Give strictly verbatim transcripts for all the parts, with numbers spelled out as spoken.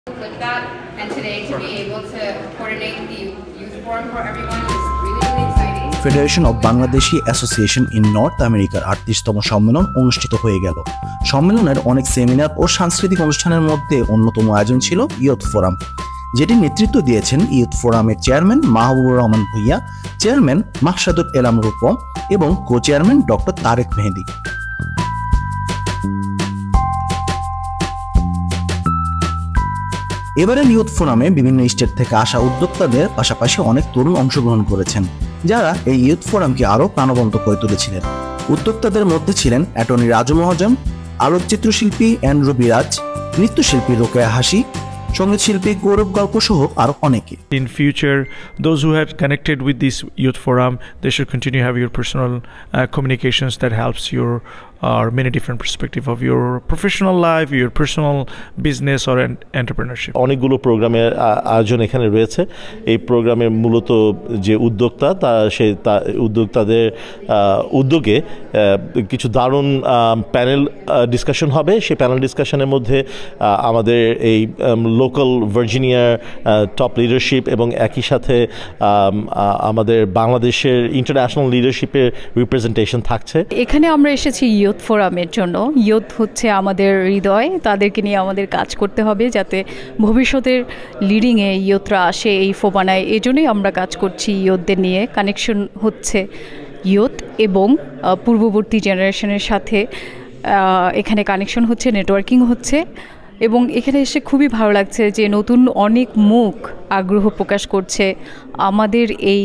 With that, and today to be able to coordinate the youth forum for everyone is really, really exciting. Federation of Bangladeshi association in north আমেরিকার আটত্রিশতম সম্মেলন অনুষ্ঠিত হয়ে গেল। সম্মেলনের অনেক সেমিনার ও সাংস্কৃতিক অনুষ্ঠানের মধ্যে অন্যতম আয়োজন ছিল ইয়ুথ ফোরাম, যেটি নেতৃত্ব দিয়েছেন ইয়ুথ ফোরামের চেয়ারম্যান মাহবুবুর রহমান ভূঁইয়া, চেয়ারম্যান মাকসাদুল এলাম রূপম এবং co chairman doctor Tarek Mehedi. এবারের ইয়ুথ ফোরামে বিভিন্ন স্টেট থেকে আসা উদ্যোক্তাদের পাশাপাশি অনেক তরুণ অংশগ্রহণ করেছেন, যারা এই ইয়ুথ ফোরামকে আরও প্রাণবন্ত করে তুলেছিলেন। উদ্যোক্তাদের মধ্যে ছিলেন অ্যাটর্নি রাজু মহাজন, আলোকচিত্রশিল্পী অ্যান্ড্রু বিরাজ, নৃত্যশিল্পী রোকেয়া হাসি, সঙ্গীত শিল্পী গৌরব গল্প সহ আরো অনেকে। In future, those who have connected with this youth forum, they should continue to have your personal uh, communications that helps your or uh, many different perspective of your professional life, your personal business or entrepreneurship. অনেকগুলো প্রোগ্রামের আয়োজন এখানে রয়েছে। এই প্রোগ্রামের মূলত যে উদ্যোক্তা তা সে তা উদ্যোক্তাদের উদ্যোগে কিছু দারুণ প্যানেল ডিসকাশন হবে। সেই প্যানেল ডিসকাশনের মধ্যে আমাদের এই লোকাল ভার্জিনিয়ার টপ লিডারশিপ এবং একই সাথে আমাদের বাংলাদেশের ইন্টারন্যাশনাল লিডারশিপের রিপ্রেজেন্টেশন থাকছে। এখানে আমরা এসেছি ইয়ুথ ফোরামের জন্য। ইয়ুথ হচ্ছে আমাদের হৃদয়, তাদেরকে নিয়ে আমাদের কাজ করতে হবে যাতে ভবিষ্যতের লিডিংয়ে ইয়ুথরা আসে এই ফোবানায়। এই জন্যই আমরা কাজ করছি ইয়ুথদের নিয়ে। কানেকশন হচ্ছে ইয়ুথ এবং পূর্ববর্তী জেনারেশনের সাথে, এখানে কানেকশন হচ্ছে, নেটওয়ার্কিং হচ্ছে এবং এখানে এসে খুবই ভালো লাগছে যে নতুন অনেক মুখ আগ্রহ প্রকাশ করছে আমাদের এই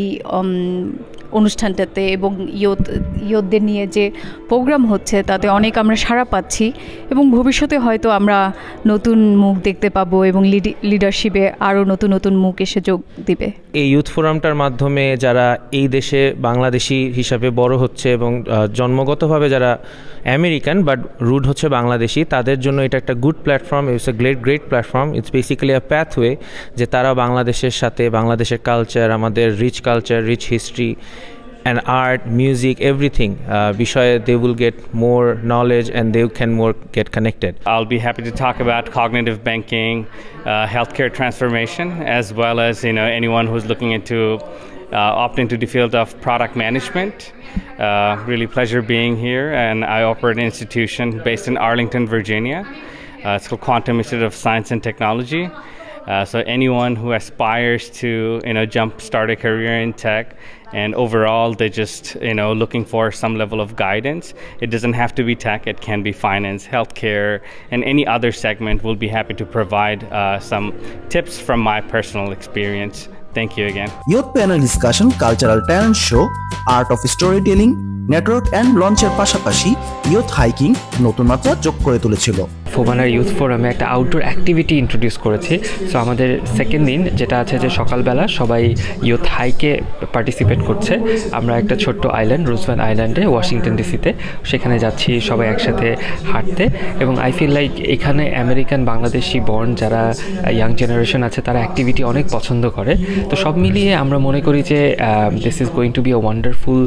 অনুষ্ঠানটাতে এবং ইয়ুথ ইয়ুথদের নিয়ে যে প্রোগ্রাম হচ্ছে তাতে অনেক আমরা সাড়া পাচ্ছি এবং ভবিষ্যতে হয়তো আমরা নতুন মুখ দেখতে পাবো এবং লিডারশিপে আরও নতুন নতুন মুখ এসে যোগ দিবে। এই ইয়ুথ ফোরামটার মাধ্যমে যারা এই দেশে বাংলাদেশি হিসাবে বড় হচ্ছে এবং জন্মগতভাবে যারা আমেরিকান বাট রুট হচ্ছে বাংলাদেশি, তাদের জন্য এটা একটা good platform. It's a great great platform. It's basically a pathway যে তারা বাংলাদেশের সাথে, বাংলাদেশের কালচার, আমাদের rich culture, rich history and art, music, everything uh, বিষয়ে they will get more knowledge and they can more get connected. I'll be happy to talk about cognitive banking, uh, healthcare transformation, as well as you know anyone who's looking into uh, opt into the field of product management. Uh, really pleasure being here, and I operate an institution based in Arlington, Virginia. Uh, it's called Quantum Institute of Science and Technology. Uh, so anyone who aspires to you know jumpstart a career in tech, and overall they're just you know looking for some level of guidance. It doesn't have to be tech, it can be finance, healthcare, and any other segment. We'll be happy to provide uh, some tips from my personal experience. Thank you again. Youth panel discussion, cultural talent show, art of storytelling, network and লঞ্চের পাশাপাশি youth hiking নতুন মাত্রা যোগ করে তুলেছিল। ফোবানার youth ফোরামে একটা outdoor activity introduce করেছি। সো আমাদের সেকেন্ড দিন যেটা আছে যে সকালবেলা সবাই ইয়ুথ হাইকে পার্টিসিপেট করছে। আমরা একটা ছোট্ট আইল্যান্ড, রুজভ্যান আইল্যান্ডে, ওয়াশিংটন ডিসিতে, সেখানে যাচ্ছি সবাই একসাথে হাঁটতে এবং আই ফিল লাইক এখানে আমেরিকান বাংলাদেশি বর্ন যারা ইয়াং জেনারেশন আছে তারা অ্যাক্টিভিটি অনেক পছন্দ করে। তো সব মিলিয়ে আমরা মনে করি যে this is going to be a wonderful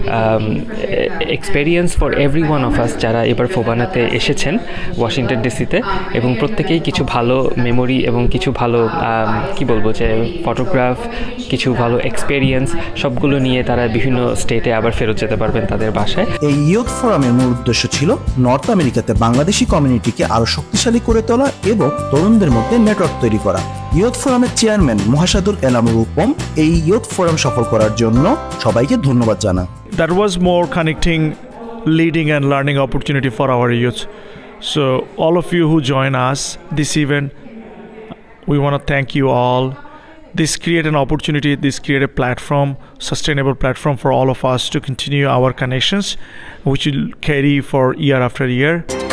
experience for every one of us যারা এবার ফোবানাতে এসেছেন ওয়াশিংটন ডিসিতে, এবং প্রত্যেকেই কিছু ভালো মেমোরি এবং কিছু ভালো কি বলবো যে ফটোগ্রাফ, কিছু ভালো এক্সপেরিয়েন্স সবগুলো নিয়ে তারা বিভিন্ন স্টেটে আবার ফেরত যেতে পারবেন তাদের বাসায়। এই ইয়ুথ ফোরামের মূল উদ্দেশ্য ছিল নর্থ আমেরিকাতে বাংলাদেশি কমিউনিটিকে আরো শক্তিশালী করে তোলা এবং তরুণদের মধ্যে নেটওয়ার্ক তৈরি করা। ইয়ুথ ফোরামের চেয়ারম্যান মহাসাদুল এলাম রূপম এই ইয়ুথ ফোরাম সফল করার জন্য সবাইকে ধন্যবাদ জানান। That was more connecting, leading and learning opportunity for our youth. So all of you who join us this event, we want to thank you all. This create an opportunity, this create a platform, sustainable platform for all of us to continue our connections, which will carry for year after year.